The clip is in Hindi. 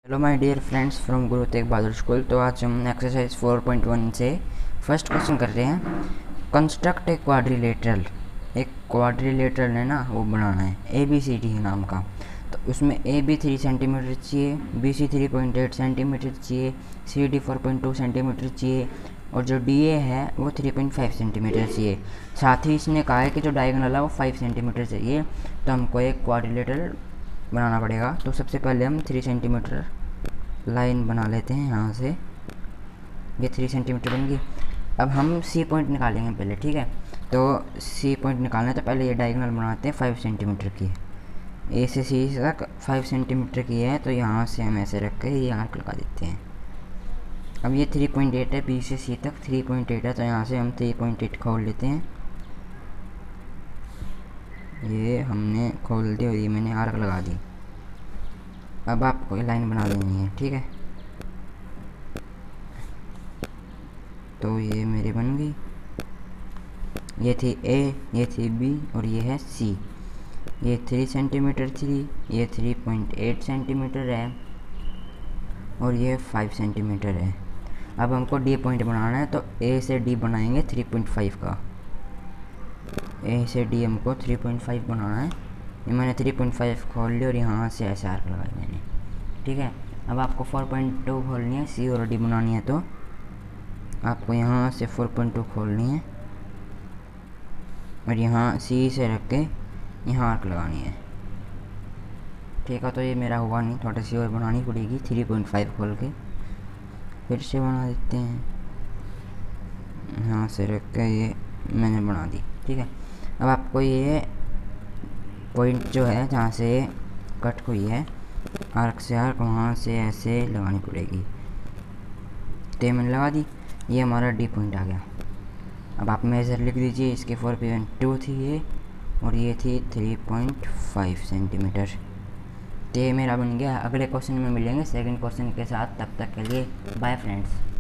Hello my dear friends from Guru Tegh Bahadur school. तो आज हम एक्सरसाइज 4.1 से फर्स्ट क्वेश्चन कर रहे हैं। Construct a quadrilateral. एक क्वाड्रिलेटरल है ना, वो बनाना है, ABCD है नाम का। तो उसमें AB 3 सेंटीमीटर चाहिए, BC 3.8 सेंटीमीटर चाहिए, CD 4.2 सेंटीमीटर चाहिए और जो DA है वो 3.5 सेंटीमीटर चाहिए। साथ ही इसने कहा है कि जो डायगोनल है वो 5 सेंटीमीटर चाहिए। तो हमको एक क्वाड्रिलेटरल बनाना पड़ेगा। तो सबसे पहले हम 3 सेंटीमीटर लाइन बना लेते हैं यहाँ से। ये 3 सेंटीमीटर बन गई। अब हम C पॉइंट निकालेंगे पहले, ठीक है। तो C पॉइंट निकालना है तो पहले ये डायगोनल बनाते हैं 5 सेंटीमीटर की। A से C तक 5 सेंटीमीटर की है, तो यहाँ से हम ऐसे रख के ये आर्क लगा देते हैं। अब ये 3.8 है, B से C तक 3.8 है, तो यहाँ से हम 3.8 खोल लेते हैं। ये हमने खोल दी और ये मैंने आर्क लगा दी। अब आपको ये लाइन बना देनी है, ठीक है। तो ये मेरी बन गई। ये थी A, ये थी B और ये है C। ये 3 सेंटीमीटर थी, ये 3.8 सेंटीमीटर है और ये 5 सेंटीमीटर है। अब हमको D पॉइंट बनाना है, तो A से D बनाएंगे 3.5 का। A से D हमको 3.5 बनाना है। ये मैंने 3.5 खोल लिया और यहाँ से ऐसे आर्क लगाई मैंने, ठीक है। अब आपको 4.2 खोलनी है, C और D बनानी है, तो आपको यहाँ से 4.2 खोलनी है और यहाँ C से रख के यहाँ आर्क लगानी है, ठीक है। तो ये मेरा हुआ नहीं, थोड़ी सी और बनानी पड़ेगी। 3.5 खोल के फिर से बना देते हैं, यहाँ से रख के ये मैंने बना दी, ठीक है। अब आपको ये पॉइंट जो है जहाँ से कट हुई है आर्क से आर्क, वहाँ से ऐसे लगानी पड़ेगी। तो मैंने लगा दी, ये हमारा D पॉइंट आ गया। अब आप मेज़र लिख दीजिए। इसके 4.2 थी ये और ये थी 3.5 सेंटीमीटर। तो ये मेरा बन गया। अगले क्वेश्चन में मिलेंगे सेकंड क्वेश्चन के साथ। तब तक के लिए बाय फ्रेंड्स।